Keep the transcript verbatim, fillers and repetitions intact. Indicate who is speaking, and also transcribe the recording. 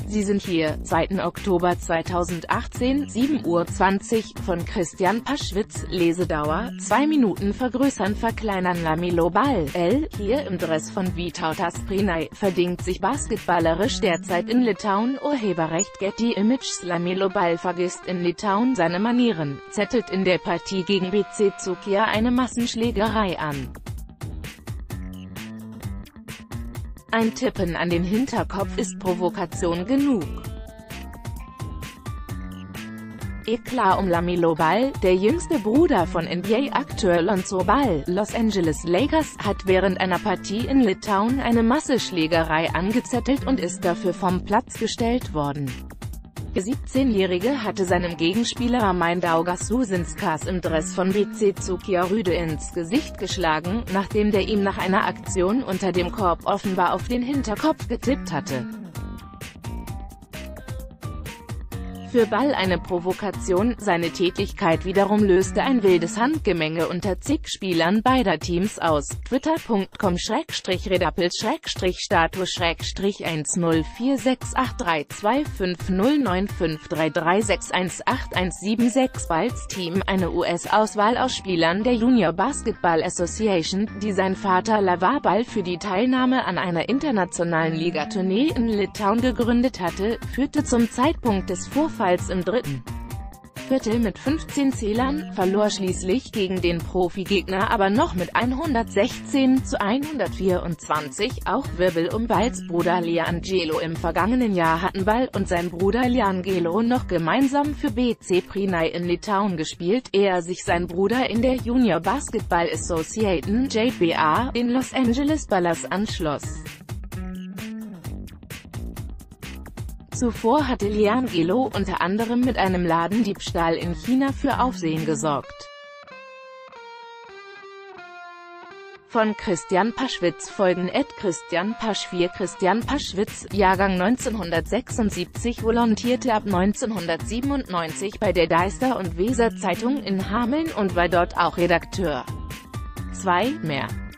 Speaker 1: Sie sind hier, zweiten Oktober zweitausendachtzehn, sieben Uhr zwanzig, von Christian Paschwitz, Lesedauer, zwei Minuten vergrößern verkleinern Lamelo Ball, L, hier im Dress von Vytautas Prinai, verdingt sich basketballerisch derzeit in Litauen, Urheberrecht Getty Images. Lamelo Ball vergisst in Litauen seine Manieren, zettelt in der Partie gegen B C Dzūkija eine Massenschlägerei an. Ein Tippen an den Hinterkopf ist Provokation genug. Eklat um Lamelo Ball, der jüngste Bruder von N B A-Akteur Lonzo Ball, Los Angeles Lakers, hat während einer Partie in Litauen eine Massenschlägerei angezettelt und ist dafür vom Platz gestellt worden. Der siebzehnjährige hatte seinem Gegenspieler Mindaugas Susinskas im Dress von B C Dzūkija rüde ins Gesicht geschlagen, nachdem der ihm nach einer Aktion unter dem Korb offenbar auf den Hinterkopf getippt hatte. Für Ball eine Provokation, seine Tätigkeit wiederum löste ein wildes Handgemenge unter zig Spielern beider Teams aus. Twitter punkt com Schrägstrich Redapels Schrägstrich Status Schrägstrich eins null vier sechs acht drei zwei fünf null neun fünf drei drei sechs eins acht eins sieben sechs. Balls Team, eine U S-Auswahl aus Spielern der Junior Basketball Association, die sein Vater LeVar Ball für die Teilnahme an einer internationalen Ligatournee in Litauen gegründet hatte, führte zum Zeitpunkt des Vorfalls im dritten Viertel mit fünfzehn Zählern, verlor schließlich gegen den Profigegner aber noch mit hundertsechzehn zu hundertvierundzwanzig. Auch Wirbel um Balls Bruder Liangelo. Im vergangenen Jahr hatten Ball und sein Bruder Liangelo noch gemeinsam für B C Prinai in Litauen gespielt, ehe sich sein Bruder in der Junior Basketball Association J B A den Los Angeles Ballers anschloss. Zuvor hatte Liangelo unter anderem mit einem Ladendiebstahl in China für Aufsehen gesorgt. Von Christian Paschwitz folgen at Christian Pasch vier. Christian Paschwitz, Jahrgang neunzehnhundertsechsundsiebzig, volontierte ab neunzehnhundertsiebenundneunzig bei der Deister- und Weser Zeitung in Hameln und war dort auch Redakteur. zwei Mehr